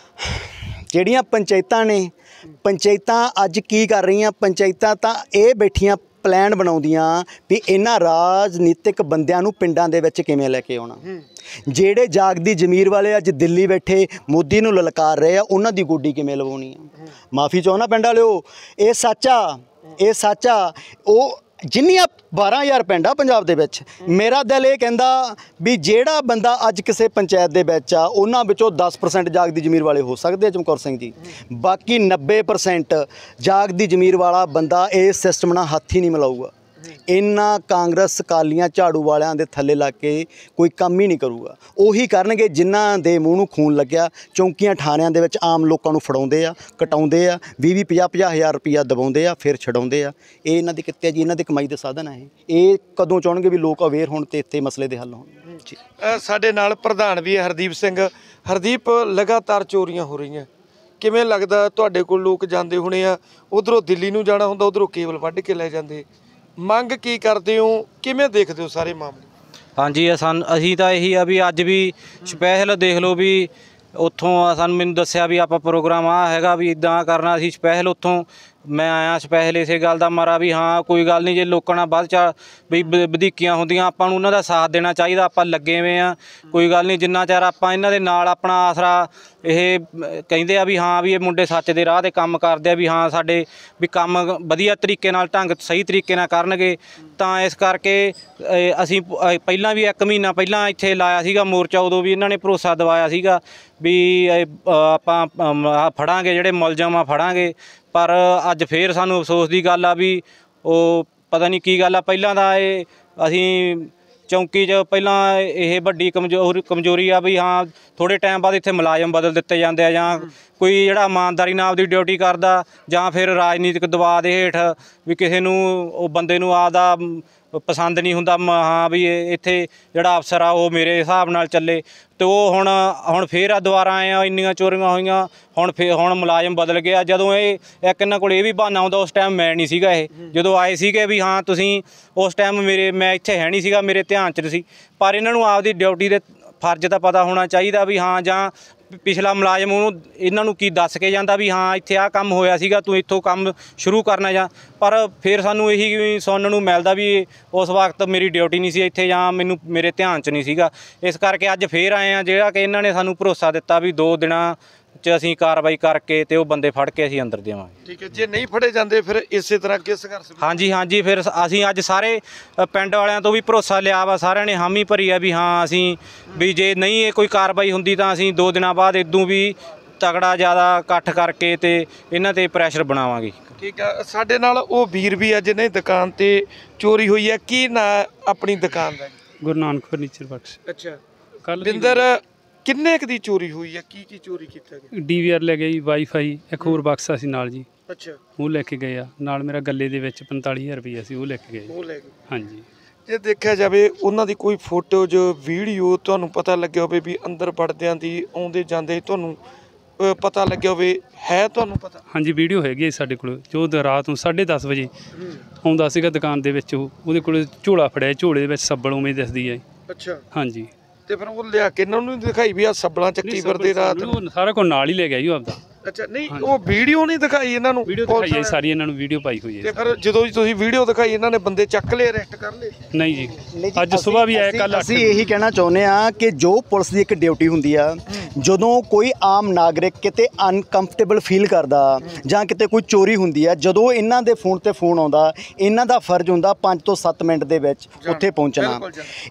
ਜਿਹੜੀਆਂ ਪੰਚਾਇਤਾਂ ਨੇ, ਪੰਚਾਇਤਾਂ ਅੱਜ ਕੀ ਕਰ ਰਹੀਆਂ? ਪੰਚਾਇਤਾਂ ਤਾਂ ਇਹ ਬੈਠੀਆਂ ਪਲਾਨ ਬਣਾਉਂਦੀਆਂ ਵੀ ਇਹਨਾਂ ਰਾਜਨੀਤਿਕ ਬੰਦਿਆਂ ਨੂੰ ਪਿੰਡਾਂ ਦੇ ਵਿੱਚ ਕਿਵੇਂ ਲੈ ਕੇ ਆਉਣਾ। ਜਿਹੜੇ ਜਾਗਦੀ ਜ਼ਮੀਰ ਵਾਲੇ ਅੱਜ ਦਿੱਲੀ ਬੈਠੇ ਮੋਦੀ ਨੂੰ ਲਲਕਾਰ ਰਹੇ ਆ, ਉਹਨਾਂ ਦੀ ਗੋਡੀ ਕਿਵੇਂ ਲਵਾਉਣੀ ਆ? ਮਾਫੀ ਚਾਹੋ ਨਾ ਪਿੰਡ ਵਾਲਿਓ, ਇਹ ਸੱਚ ਆ, ਇਹ ਸੱਚ ਆ। ਉਹ ਜਿੰਨੀਆਂ 12,000 ਪਿੰਡ ਆ ਪੰਜਾਬ ਦੇ ਵਿੱਚ, ਮੇਰਾ ਦਿਲ ਇਹ ਕਹਿੰਦਾ ਵੀ ਜਿਹੜਾ ਬੰਦਾ ਅੱਜ ਕਿਸੇ ਪੰਚਾਇਤ ਦੇ ਵਿੱਚ ਆ, ਉਹਨਾਂ ਵਿੱਚੋਂ 10% ਜਾਗਦੀ ਜ਼ਮੀਰ ਵਾਲੇ ਹੋ ਸਕਦੇ ਆ ਚਮਕੌਰ ਸਿੰਘ ਜੀ, ਬਾਕੀ 90% ਜਾਗਦੀ ਜ਼ਮੀਰ ਵਾਲਾ ਬੰਦਾ ਇਸ ਸਿਸਟਮ ਨਾਲ ਹੱਥ ਹੀ ਨਹੀਂ ਮਿਲਾਊਗਾ। ਇਹਨਾਂ ਕਾਂਗਰਸ ਅਕਾਲੀਆਂ ਝਾੜੂ ਵਾਲਿਆਂ ਦੇ ਥੱਲੇ ਲੱਗ ਕੇ ਕੋਈ ਕੰਮ ਹੀ ਨਹੀਂ ਕਰੂਗਾ। ਉਹੀ ਕਰਨਗੇ ਜਿਨ੍ਹਾਂ ਦੇ ਮੂੰਹ ਨੂੰ ਖੂਨ ਲੱਗਿਆ, ਚੌਂਕੀਆਂ ਥਾਣਿਆਂ ਦੇ ਵਿੱਚ ਆਮ ਲੋਕਾਂ ਨੂੰ ਫੜਾਉਂਦੇ ਆ, ਕਟਾਉਂਦੇ ਆ, 20-50 ਹਜ਼ਾਰ ਰੁਪਈਆ ਦਬਾਉਂਦੇ ਆ, ਫਿਰ ਛਡਾਉਂਦੇ ਆ। ਇਹ ਇਹਨਾਂ ਦੀ ਕਿੱਤੇ ਜੀ, ਇਹਨਾਂ ਦੇ ਕਮਾਈ ਦੇ ਸਾਧਨ ਆ। ਇਹ ਕਦੋਂ ਚਾਹਣਗੇ ਵੀ ਲੋਕ ਅਵੇਅਰ ਹੋਣ ਤੇ ਇੱਥੇ ਮਸਲੇ ਦੇ ਹੱਲ ਹੋਣ ਜੀ। ਸਾਡੇ ਨਾਲ ਪ੍ਰਧਾਨ ਵੀ ਹੈ ਹਰਦੀਪ ਸਿੰਘ। ਹਰਦੀਪ, ਲਗਾਤਾਰ ਚੋਰੀਆਂ ਹੋ ਰਹੀਆਂ, ਕਿਵੇਂ ਲੱਗਦਾ? ਤੁਹਾਡੇ ਕੋਲ ਲੋਕ ਜਾਂਦੇ ਹੋਣੇ ਆ, ਉਧਰੋਂ ਦਿੱਲੀ ਨੂੰ ਜਾਣਾ ਹੁੰਦਾ, ਉਧਰੋਂ ਕੇਬਲ ਵੱਢ ਕੇ ਲੈ ਜਾਂਦੇ, ਮੰਗ ਕੀ ਕਰਦੇ ਹੋ? ਕਿਵੇਂ ਦੇਖਦੇ ਹੋ ਸਾਰੇ ਮਾਮਲੇ? ਹਾਂਜੀ, ਅਸੀਂ ਤਾਂ ਇਹੀ ਆ ਵੀ ਅੱਜ ਵੀ ਸਪੈਸ਼ਲ ਦੇਖ ਲਓ ਵੀ ਉੱਥੋਂ ਸਾਨੂੰ ਮੈਨੂੰ ਦੱਸਿਆ ਵੀ ਆਪਾਂ ਪ੍ਰੋਗਰਾਮ ਆ ਹੈਗਾ ਵੀ ਇਦਾਂ ਕਰਨਾ। ਅਸੀਂ ਸਪੈਸ਼ਲ ਉੱਥੋਂ ਮੈਂ ਆਇਆ ਸਪੈਸ਼ਲ ਇਸੇ ਗੱਲ ਦਾ ਮਾਰਾ ਵੀ ਹਾਂ ਕੋਈ ਗੱਲ ਨਹੀਂ, ਜੇ ਲੋਕਾਂ ਨਾਲ ਵੱਧ ਚਾ ਵੀ ਵਧੀਕੀਆਂ ਹੁੰਦੀਆਂ ਆਪਾਂ ਨੂੰ ਉਹਨਾਂ ਦਾ ਸਾਥ ਦੇਣਾ ਚਾਹੀਦਾ। ਆਪਾਂ ਲੱਗੇ ਹੋਏ ਆ, ਕੋਈ ਗੱਲ ਨਹੀਂ, ਜਿੰਨਾ ਚਿਰ ਆਪਾਂ ਇਹਨਾਂ ਦੇ ਨਾਲ ਆਪਣਾ ਆਸਰਾ ਇਹ ਕਹਿੰਦੇ ਆ ਵੀ ਹਾਂ ਵੀ ਇਹ ਮੁੰਡੇ ਸੱਚ ਦੇ ਰਾਹ 'ਤੇ ਕੰਮ ਕਰਦੇ ਆ, ਵੀ ਹਾਂ ਸਾਡੇ ਵੀ ਕੰਮ ਵਧੀਆ ਤਰੀਕੇ ਨਾਲ ਸਹੀ ਤਰੀਕੇ ਨਾਲ ਕਰਨਗੇ, ਤਾਂ ਇਸ ਕਰਕੇ ਅਸੀਂ ਪਹਿਲਾਂ ਵੀ 1 ਮਹੀਨਾ ਪਹਿਲਾਂ ਇੱਥੇ ਲਾਇਆ ਸੀਗਾ ਮੋਰਚਾ। ਉਦੋਂ ਵੀ ਇਹਨਾਂ ਨੇ ਭਰੋਸਾ ਦਿਵਾਇਆ ਸੀਗਾ ਵੀ ਆਪਾਂ ਫੜਾਂਗੇ, ਜਿਹੜੇ ਮੁਲਜ਼ਮ ਆ ਫੜਾਂਗੇ। ਪਰ ਅੱਜ ਫੇਰ ਸਾਨੂੰ ਅਫਸੋਸ ਦੀ ਗੱਲ ਆ ਵੀ ਉਹ ਪਤਾ ਨਹੀਂ ਕੀ ਗੱਲ ਆ। ਪਹਿਲਾਂ ਤਾਂ ਇਹ ਅਸੀਂ ਚੌਂਕੀ 'ਚ ਪਹਿਲਾਂ ਇਹ ਵੱਡੀ ਕਮਜ਼ੋਰੀ ਆ ਵੀ ਹਾਂ ਥੋੜ੍ਹੇ ਟਾਈਮ ਬਾਅਦ ਇੱਥੇ ਮੁਲਾਜ਼ਮ ਬਦਲ ਦਿੱਤੇ ਜਾਂਦੇ ਆ, ਜਾਂ ਕੋਈ ਜਿਹੜਾ ਇਮਾਨਦਾਰੀ ਨਾਲ ਆਪਦੀ ਡਿਊਟੀ ਕਰਦਾ, ਜਾਂ ਫਿਰ ਰਾਜਨੀਤਿਕ ਦਬਾਅ ਦੇ ਹੇਠ ਵੀ ਕਿਸੇ ਨੂੰ ਉਹ ਬੰਦੇ ਨੂੰ ਆਪਦਾ ਪਸੰਦ ਨਹੀਂ ਹੁੰਦਾ ਹਾਂ ਵੀ ਇੱਥੇ ਜਿਹੜਾ ਅਫਸਰ ਆ ਉਹ ਮੇਰੇ ਹਿਸਾਬ ਨਾਲ ਚੱਲੇ। ਅਤੇ ਉਹ ਹੁਣ ਫੇਰ ਆ ਦੁਬਾਰਾ ਆਏ ਆ, ਇੰਨੀਆਂ ਚੋਰੀਆਂ ਹੋਈਆਂ, ਹੁਣ ਮੁਲਾਜ਼ਮ ਬਦਲ ਗਿਆ। ਜਦੋਂ ਇੱਕ ਇਹਨਾਂ ਕੋਲ ਇਹ ਵੀ ਬਹਾਨਾ ਆਉਂਦਾ, ਉਸ ਟਾਈਮ ਮੈਂ ਨਹੀਂ ਸੀਗਾ, ਇਹ ਜਦੋਂ ਆਏ ਸੀਗੇ ਵੀ ਹਾਂ ਤੁਸੀਂ ਉਸ ਟਾਈਮ ਮੈਂ ਇੱਥੇ ਹੈ ਨਹੀਂ ਸੀਗਾ, ਮੇਰੇ ਧਿਆਨ 'ਚ ਸੀ। ਪਰ ਇਹਨਾਂ ਨੂੰ ਆਪਦੀ ਡਿਊਟੀ ਦੇ ਫਰਜ਼ ਤਾਂ ਪਤਾ ਹੋਣਾ ਚਾਹੀਦਾ ਵੀ ਹਾਂ, ਜਾਂ ਪਿਛਲਾ ਮੁਲਾਜ਼ਮ ਉਹਨੂੰ ਇਹਨਾਂ ਨੂੰ ਕੀ ਦੱਸ ਕੇ ਜਾਂਦਾ ਵੀ ਹਾਂ ਇੱਥੇ ਆਹ ਕੰਮ ਹੋਇਆ ਸੀਗਾ, ਤੂੰ ਇੱਥੋਂ ਕੰਮ ਸ਼ੁਰੂ ਕਰਨਾ। ਜਾਂ ਪਰ ਫਿਰ ਸਾਨੂੰ ਇਹੀ ਸੁਣਨ ਨੂੰ ਮਿਲਦਾ ਵੀ ਉਸ ਵਕਤ ਮੇਰੀ ਡਿਊਟੀ ਨਹੀਂ ਸੀ ਇੱਥੇ, ਜਾਂ ਮੇਰੇ ਧਿਆਨ 'ਚ ਨਹੀਂ ਸੀਗਾ। ਇਸ ਕਰਕੇ ਅੱਜ ਫੇਰ ਆਏ ਆ, ਜਿਹੜਾ ਕਿ ਇਹਨਾਂ ਨੇ ਸਾਨੂੰ ਭਰੋਸਾ ਦਿੱਤਾ ਵੀ 2 ਦਿਨਾਂ 'ਚ ਅਸੀਂ ਕਾਰਵਾਈ ਕਰਕੇ ਤੇ ਉਹ ਬੰਦੇ ਫੜ ਕੇ ਅਸੀਂ ਅੰਦਰ ਦੇਵਾਂਗੇ। ਠੀਕ ਹੈ, ਜੇ ਨਹੀਂ ਫੜੇ ਜਾਂਦੇ ਫਿਰ ਇਸੇ ਤਰ੍ਹਾਂ ਅੱਗੇ ਸੰਘਰਸ਼? ਹਾਂਜੀ, ਫਿਰ ਅਸੀਂ ਅੱਜ ਸਾਰੇ ਪਿੰਡ ਵਾਲਿਆਂ ਤੋਂ ਵੀ ਭਰੋਸਾ ਲਿਆ ਵਾ, ਸਾਰਿਆਂ ਨੇ ਹਾਮੀ ਭਰੀ ਆ ਵੀ ਹਾਂ ਅਸੀਂ ਵੀ ਜੇ ਨਹੀਂ ਇਹ ਕੋਈ ਕਾਰਵਾਈ ਹੁੰਦੀ ਤਾਂ ਅਸੀਂ 2 ਦਿਨਾਂ ਬਾਅਦ ਇਦੋਂ ਵੀ ਤਗੜਾ ਜ਼ਿਆਦਾ ਇਕੱਠ ਕਰਕੇ ਤੇ ਇਹਨਾਂ 'ਤੇ ਪ੍ਰੈਸ਼ਰ ਬਣਾਵਾਂਗੇ। ਠੀਕ ਆ, ਸਾਡੇ ਨਾਲ ਉਹ ਵੀਰ ਵੀ ਆ ਜਿਹਨੇ ਦੁਕਾਨ ਤੇ ਚੋਰੀ ਹੋਈ ਹੈ। ਕੀ ਨਾਂ ਆਪਣੀ ਦੁਕਾਨ ਦਾ? Guru Nanak furniture works. ਅੱਛਾ, ਕੱਲ ਬਿੰਦਰ ਕਿੰਨੇ ਕੁ ਦੀ ਚੋਰੀ ਹੋਈ ਹੈ? ਕੀ ਚੋਰੀ ਕੀਤਾ ਗਿਆ? DVR ਲੈ ਗਏ ਜੀ, ਵਾਈਫਾਈ, ਇੱਕ ਹੋਰ ਬਕਸਾ ਸੀ ਨਾਲ ਜੀ। ਅੱਛਾ, ਉਹ ਲੈ ਕੇ ਗਏ ਆ ਨਾਲ। ਮੇਰਾ ਗੱਲੇ ਦੇ ਵਿੱਚ 45,000 ਰੁਪਈਆ ਸੀ, ਉਹ ਲੈ ਕੇ ਗਏ। ਉਹ ਲੈ ਗਏ? ਹਾਂਜੀ। ਜੇ ਦੇਖਿਆ ਜਾਵੇ ਉਹਨਾਂ ਦੀ ਕੋਈ ਫੋਟੋ ਜੋ ਵੀਡੀਓ ਤੁਹਾਨੂੰ ਪਤਾ ਲੱਗਿਆ ਹੋਵੇ ਵੀ ਅੰਦਰ ਵੜਦਿਆਂ ਦੀ ਆਉਂਦੇ ਜਾਂਦੇ ਤੁਹਾਨੂੰ ਪਤਾ ਲੱਗਿਆ ਹੋਵੇ, ਹੈ ਤੁਹਾਨੂੰ ਪਤਾ? ਹਾਂਜੀ, ਵੀਡੀਓ ਹੈਗੀ ਹੈ ਸਾਡੇ ਕੋਲ, ਜੋ ਰਾਤ ਨੂੰ 10:30 ਵਜੇ ਆਉਂਦਾ ਸੀਗਾ ਦੁਕਾਨ ਦੇ ਵਿੱਚ। ਉਹਦੇ ਕੋਲ ਝੋਲਾ ਫੜਿਆ, ਝੋਲੇ ਦੇ ਵਿੱਚ ਸੱਬਲ ਉਵੇਂ ਦਿਸਦੀ ਹੈ। ਅੱਛਾ, ਹਾਂਜੀ। ਤੇ ਫਿਰ ਉਹ ਲਿਆ ਕੇ ਇਹਨਾਂ ਨੂੰ ਦਿਖਾਈ ਵੀ ਆ ਸੱਬਲਾਂ ਚੱਕੀ ਫਿਰਦੇ ਰਾਤ ਨੂੰ? ਸਾਰਾ ਕੁਝ ਨਾਲ ਹੀ ਲੈ ਗਿਆ ਜੀ ਆਪਦਾ। ਅੱਛਾ, ਨਹੀਂ ਉਹ ਵੀਡੀਓ ਨਹੀਂ ਦਿਖਾਈ ਇਹਨਾਂ ਨੂੰ? ਵੀਡੀਓ ਦਿਖਾਈ ਹੈ ਸਾਰੀ, ਇਹਨਾਂ ਨੂੰ ਵੀਡੀਓ ਪਾਈ ਹੋਈ ਹੈ। ਤੇ ਫਿਰ ਜਦੋਂ ਤੁਸੀਂ ਵੀਡੀਓ ਦਿਖਾਈ ਇਹਨਾਂ ਨੇ ਬੰਦੇ ਚੱਕ ਲਏ, ਅਰੈਸਟ ਕਰ ਲਏ? ਨਹੀਂ ਜੀ, ਅੱਜ ਸਵੇਰ ਵੀ ਆਇਆ, ਕੱਲ। ਅਸੀਂ ਇਹੀ ਕਹਿਣਾ ਚਾਹੁੰਦੇ ਆ ਕਿ ਜੋ ਪੁਲਿਸ ਦੀ ਇੱਕ ਡਿਊਟੀ ਹੁੰਦੀ ਆ, ਜਦੋਂ ਕੋਈ ਆਮ ਨਾਗਰਿਕ ਕਿਤੇ ਅਨਕੰਫਰਟੇਬਲ ਫੀਲ ਕਰਦਾ ਜਾਂ ਕਿਤੇ ਕੋਈ ਚੋਰੀ ਹੁੰਦੀ ਆ, ਜਦੋਂ ਇਹਨਾਂ ਦੇ ਫੋਨ ਤੇ ਫੋਨ ਆਉਂਦਾ, ਇਹਨਾਂ ਦਾ ਫਰਜ਼ ਹੁੰਦਾ 5 ਤੋਂ 7 ਮਿੰਟ ਦੇ ਵਿੱਚ ਉੱਥੇ ਪਹੁੰਚਣਾ।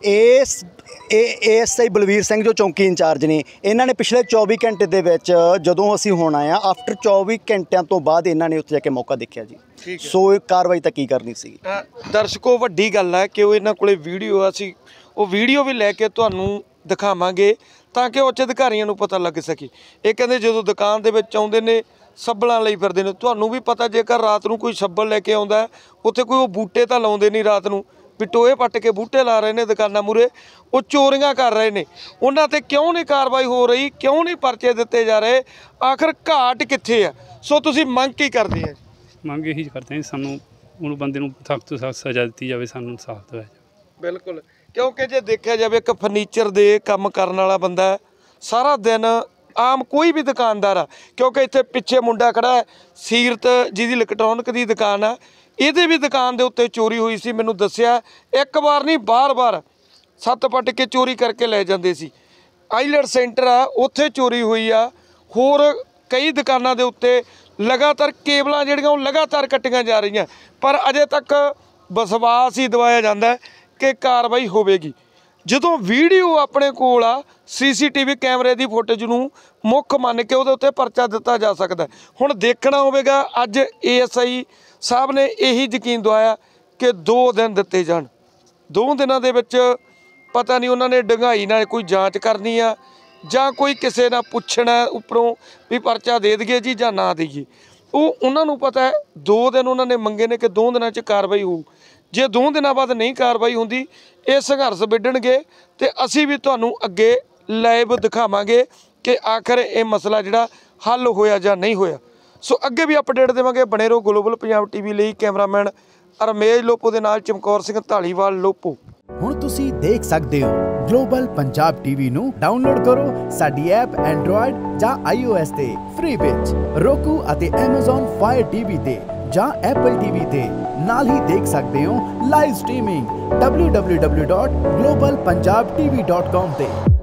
ASI ਬਲਵੀਰ ਸਿੰਘ ਜੋ ਚੌਂਕੀ ਇੰਚਾਰਜ ਨੇ, ਇਹਨਾਂ ਨੇ ਪਿਛਲੇ 24 ਘੰਟੇ ਦੇ ਵਿੱਚ, ਜਦੋਂ ਅਸੀਂ ਹੁਣ ਆਏ ਆ ਆਫਟਰ 24 ਘੰਟਿਆਂ ਤੋਂ ਬਾਅਦ ਇਹਨਾਂ ਨੇ ਉੱਥੇ ਜਾ ਕੇ ਮੌਕਾ ਦੇਖਿਆ ਜੀ। ਸੋ ਇਹ ਕਾਰਵਾਈ ਤਾਂ ਕੀ ਕਰਨੀ ਸੀ। ਦਰਸ਼ਕੋ, ਵੱਡੀ ਗੱਲ ਹੈ ਕਿ ਉਹ ਇਹਨਾਂ ਕੋਲੇ ਵੀਡੀਓ ਆ, ਅਸੀਂ ਉਹ ਵੀਡੀਓ ਵੀ ਲੈ ਕੇ ਤੁਹਾਨੂੰ ਦਿਖਾਵਾਂਗੇ ਤਾਂ ਕਿ ਉੱਚ ਅਧਿਕਾਰੀਆਂ ਨੂੰ ਪਤਾ ਲੱਗ ਸਕੇ। ਇਹ ਕਹਿੰਦੇ ਜਦੋਂ ਦੁਕਾਨ ਦੇ ਵਿੱਚ ਆਉਂਦੇ ਨੇ ਸੱਬਲਾਂ ਲਈ ਫਿਰਦੇ ਨੇ। ਤੁਹਾਨੂੰ ਵੀ ਪਤਾ, ਜੇਕਰ ਰਾਤ ਨੂੰ ਕੋਈ ਸੱਬਲ ਲੈ ਕੇ ਆਉਂਦਾ ਉੱਥੇ ਕੋਈ ਉਹ ਬੂਟੇ ਤਾਂ ਲਾਉਂਦੇ ਨਹੀਂ ਰਾਤ ਨੂੰ, ਵੀ ਟੋਏ ਪੱਟ ਕੇ ਬੂਟੇ ਲਾ ਰਹੇ ਨੇ ਦੁਕਾਨਾਂ ਮੂਹਰੇ, ਉਹ ਚੋਰੀਆਂ ਕਰ ਰਹੇ ਨੇ। ਉਹਨਾਂ ਤੇ ਕਿਉਂ ਨਹੀਂ ਕਾਰਵਾਈ ਹੋ ਰਹੀ? ਕਿਉਂ ਨਹੀਂ ਪਰਚੇ ਦਿੱਤੇ ਜਾ ਰਹੇ? ਆਖਰ ਘਾਟ ਕਿੱਥੇ ਆ? ਸੋ ਤੁਸੀਂ ਮੰਗ ਕੀ ਕਰਦੇ ਆ? ਮੰਗ ਇਹੀ ਕਰਦੇ ਹਾਂ ਸਾਨੂੰ ਉਹਨੂੰ ਬੰਦੇ ਨੂੰ ਸਖਤ ਤੋਂ ਸਖਤ ਸਜ਼ਾ ਦਿੱਤੀ ਜਾਵੇ, ਸਾਨੂੰ ਇਨਸਾਫ ਦਿਵਾਇਆ ਜਾਵੇ। ਬਿਲਕੁਲ, ਕਿਉਂਕਿ ਜੇ ਦੇਖਿਆ ਜਾਵੇ ਇੱਕ ਫਰਨੀਚਰ ਦੇ ਕੰਮ ਕਰਨ ਵਾਲਾ ਬੰਦਾ ਹੈ, ਸਾਰਾ ਦਿਨ ਆਮ ਕੋਈ ਵੀ ਦੁਕਾਨਦਾਰ ਆ, ਕਿਉਂਕਿ ਇੱਥੇ ਪਿੱਛੇ ਮੁੰਡਾ ਖੜਾ ਹੈ ਸੀਰਤ ਜਿਹਦੀ ਇਲੈਕਟ੍ਰੋਨਿਕ ਦੀ ਦੁਕਾਨ ਆ, ਇਹਦੇ ਵੀ ਦੁਕਾਨ ਦੇ ਉੱਤੇ ਚੋਰੀ ਹੋਈ ਸੀ। ਮੈਨੂੰ ਦੱਸਿਆ ਇੱਕ ਵਾਰ ਨਹੀਂ ਬਾਰ-ਬਾਰ ਸੱਤ ਪੱਟ ਕੇ ਚੋਰੀ ਕਰਕੇ ਲੈ ਜਾਂਦੇ ਸੀ। ਆਈਲੈਟ ਸੈਂਟਰ ਆ ਉੱਥੇ ਚੋਰੀ ਹੋਈ ਆ, ਹੋਰ ਕਈ ਦੁਕਾਨਾਂ ਦੇ ਉੱਤੇ ਲਗਾਤਾਰ ਕੇਬਲਾਂ ਜਿਹੜੀਆਂ ਉਹ ਲਗਾਤਾਰ ਕੱਟੀਆਂ ਜਾ ਰਹੀਆਂ, ਪਰ ਅਜੇ ਤੱਕ ਵਿਸ਼ਵਾਸ ਹੀ ਦਿਵਾਇਆ ਜਾਂਦਾ ਕਿ ਕਾਰਵਾਈ ਹੋਵੇਗੀ। ਜਦੋਂ ਵੀਡੀਓ ਆਪਣੇ ਕੋਲ ਆ, CCTV ਕੈਮਰੇ ਦੀ ਫੁਟੇਜ ਨੂੰ ਮੁੱਖ ਮੰਨ ਕੇ ਉਹਦੇ ਉੱਤੇ ਪਰਚਾ ਦਿੱਤਾ ਜਾ ਸਕਦਾ। ਹੁਣ ਦੇਖਣਾ ਹੋਵੇਗਾ, ਅੱਜ ASI ਸਾਹਿਬ ਨੇ ਇਹੀ ਯਕੀਨ ਦਵਾਇਆ ਕਿ 2 ਦਿਨ ਦਿੱਤੇ ਜਾਣ। 2 ਦਿਨਾਂ ਦੇ ਵਿੱਚ ਪਤਾ ਨਹੀਂ ਉਹਨਾਂ ਨੇ ਡੂੰਘਾਈ ਨਾਲ ਕੋਈ ਜਾਂਚ ਕਰਨੀ ਆ ਜਾਂ ਕੋਈ ਕਿਸੇ ਨਾਲ ਪੁੱਛਣਾ ਉੱਪਰੋਂ ਵੀ ਪਰਚਾ ਦੇ ਦਈਏ ਜੀ ਜਾਂ ਨਾ ਦੇਈਏ, ਉਹ ਉਹਨਾਂ ਨੂੰ ਪਤਾ ਹੈ। 2 ਦਿਨ ਉਹਨਾਂ ਨੇ ਮੰਗੇ ਨੇ ਕਿ 2 ਦਿਨਾਂ 'ਚ ਕਾਰਵਾਈ ਹੋਊ। ਜੇ 2 ਦਿਨਾਂ ਬਾਅਦ ਨਹੀਂ ਕਾਰਵਾਈ ਹੁੰਦੀ, ਇਹ ਸੰਘਰਸ਼ ਵਿੱਢਣਗੇ ਤੇ ਅਸੀਂ ਵੀ ਤੁਹਾਨੂੰ ਅੱਗੇ ਲਾਈਵ ਦਿਖਾਵਾਂਗੇ ਕਿ ਆਖਰ ਇਹ ਮਸਲਾ ਜਿਹੜਾ ਹੱਲ ਹੋਇਆ ਜਾਂ ਨਹੀਂ ਹੋਇਆ। ਸੋ ਅੱਗੇ ਵੀ ਅਪਡੇਟ ਦੇਵਾਂਗੇ। ਬਣੇ ਰਹੋ ਗਲੋਬਲ ਪੰਜਾਬ TV ਲਈ। ਕੈਮਰਾਮੈਨ ਰਮੇਸ਼ ਲੋਪੋ ਦੇ ਨਾਲ ਚਮਕੌਰ ਸਿੰਘ ਢਾਲੀਵਾਲ ਲੋਪੋ। ਹੁਣ ਤੁਸੀਂ ਦੇਖ ਸਕਦੇ ਹੋ ਗਲੋਬਲ ਪੰਜਾਬ TV ਨੂੰ ਡਾਊਨਲੋਡ ਕਰੋ ਸਾਡੀ ਐਪ ਐਂਡਰੋਇਡ ਜਾਂ iOS ਤੇ ਫ੍ਰੀ ਵਿੱਚ, roku ਅਤੇ Amazon Fire TV ਤੇ ਜਾਂ Apple TV ਤੇ। ਨਾਲ ਹੀ ਦੇਖ ਸਕਦੇ ਹੋ ਲਾਈਵ ਸਟ੍ਰੀਮਿੰਗ www.globalpunjabtv.com ਤੇ।